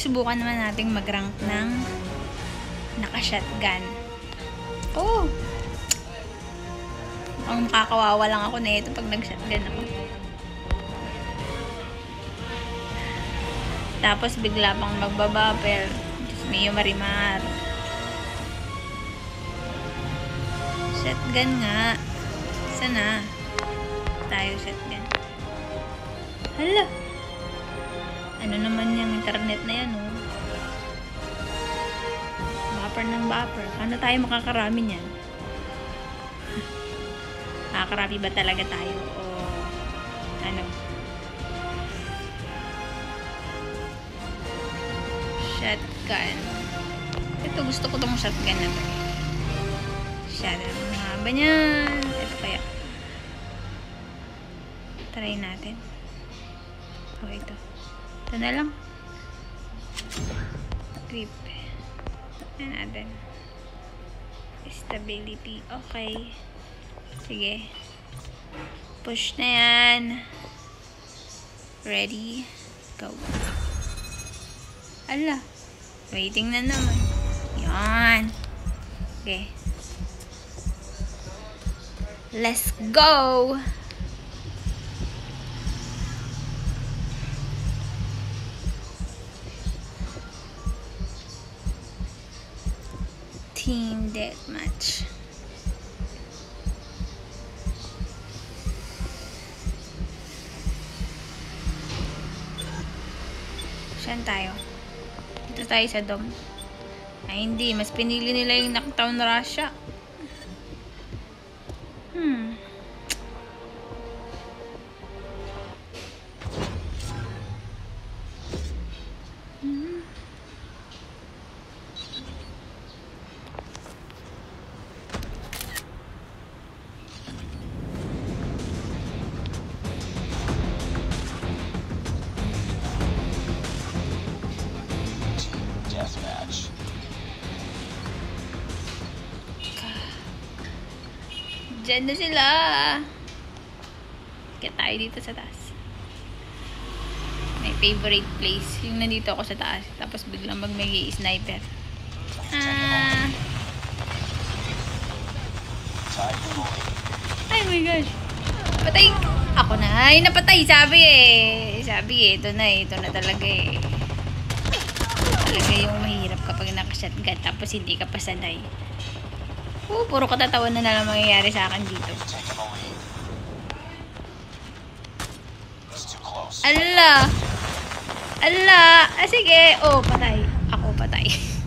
Subukan naman nating mag-rank ng naka-shotgun. Oh! Ang makakawawa lang ako na ito pag nag-shotgun ako. Tapos bigla pang magbabapper. Diyos mio marimar. Shotgun nga. Sana tayo shotgun. Hala! Ano naman yung internet na yan, oh? Bopper ng bopper. Paano tayo makakarami niyan? Makakarami ba talaga tayo? O ano? Shotgun. Ito, gusto ko tong shotgun na ba? Shotgun. Mahaba niyan. Ito kaya. Try natin. Okay, ito. Ito na lang. Grip. Ayan natin. Stability. Okay. Sige. Push na yan. Ready. Go. Ala. Waiting na naman. Yan. Okay. Let's go! Team deathmatch. Saan tayo? Dito tayo sa dome. Ay hindi, mas pinili nila yung knockdown Russia. Diyan na sila. Kaya tayo dito sa taas. My favorite place. Yung nandito ako sa taas. Tapos biglang mag-sniper. Ay my gosh. Patay. Ako na. Ay, napatay. Sabi eh. Ito na talaga eh. Talaga yung mahirap kapag naka-shotgun. Tapos hindi ka pa sanay. Puro katatawan na lang mangyayari sa akin dito. Ala! Sige. Oh, patay. Ako patay.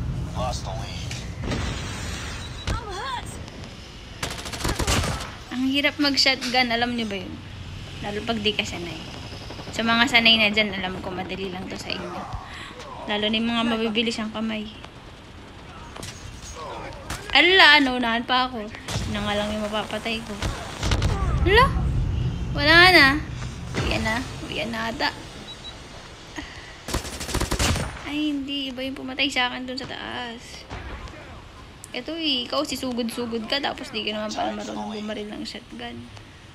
Ang hirap mag-shotgun. Alam niyo ba yun? Lalo pag di ka sanay. Sa mga sanay na dyan, alam ko madali lang to sa inyo. Lalo na yung mga mabibilis ang kamay. Ala, naunahan pa ako. Na nga lang yung mapapatay ko. Ala, wala na. Uyan na ata. Ay, hindi. Iba yung pumatay sa akin dun sa taas. Ito eh, ikaw si sugod-sugod ka. Tapos di ka naman pala marunong bumaril ng shotgun.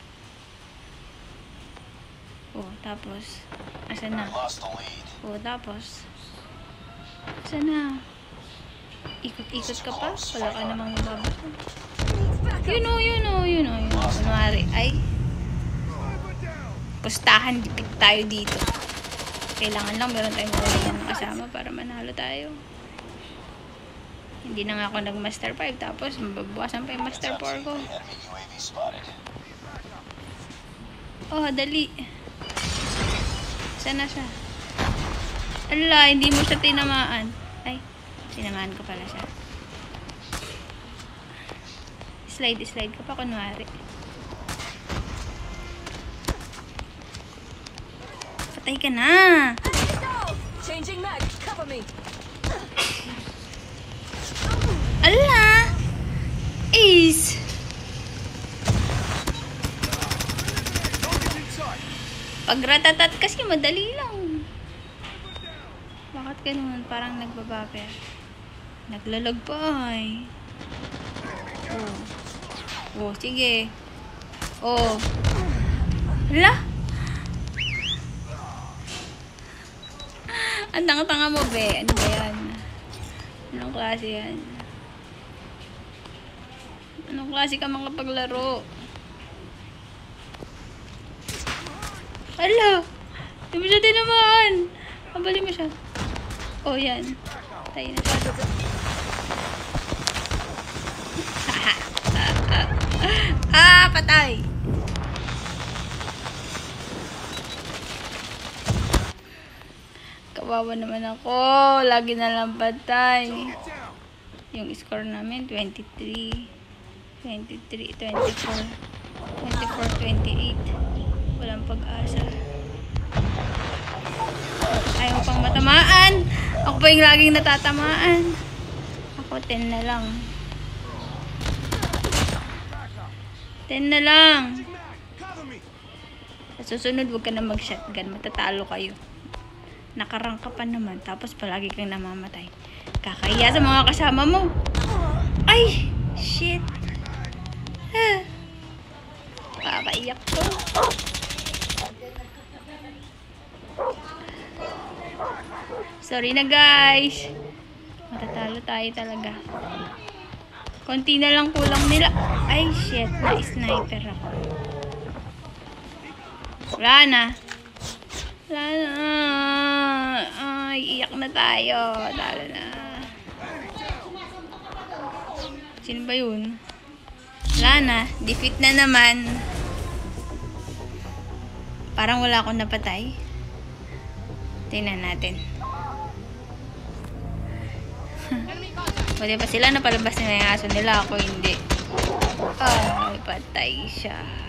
Oh, tapos. Asan na? Oh, tapos. Asan na? Ikot-ikot ka pa? Wala ka namang mababato. Yun o. Kunwari, ay. Pustahan, dipit tayo dito. Kailangan lang meron tayong mga kasama para manalo tayo. Hindi na nga ako nag-master 5. Tapos, mababawasan pa yung master 4 ko. Oh, dali. Sana siya. Ala, hindi mo siya tinamaan. Ay. Tinamaan ko pala siya. Slide ka pa kunwari. Patay ka na. Changing mag, cover me. Ala! Ace! Pag ratatat kasi madali lang. Bakit ganun? Parang nagbabaper. Naglalag pa ay. Oh, sige. Oh. Hala? Ang tanga-tanga mo, be. Ano ba yan? Anong klase yan? Anong klase ka makapaglaro? Hala! Di mo siya tinamaan! Kabali mo siya. Oh, yan. Tayo na siya. Patay! Kawawa naman ako. Lagi na lang patay. Yung score namin, 23, 24, 28. Walang pag-asa. Ayaw pang matamaan. Ako pa yung laging natatamaan. Ako, 10 na lang. 10 na lang. Sa susunod, huwag ka na mag-shotgun. Matatalo kayo. Nakarang ka pa naman. Tapos palagi kang namamatay. Kakahiya sa mga kasama mo. Ay! Shit! Kakaiyak ko. Sorry na, guys. Matatalo tayo talaga. Konti na lang kulang nila. Ay, shit. Na-sniper ako. Wala na. Wala na. Ay, iyak na tayo. Talo na. Sino ba yun? Wala na. Defeat na naman. Parang wala akong napatay. Tingnan natin. Pwede pa sila napalabas nila yung aso nila. Ako hindi. Ay, patay siya.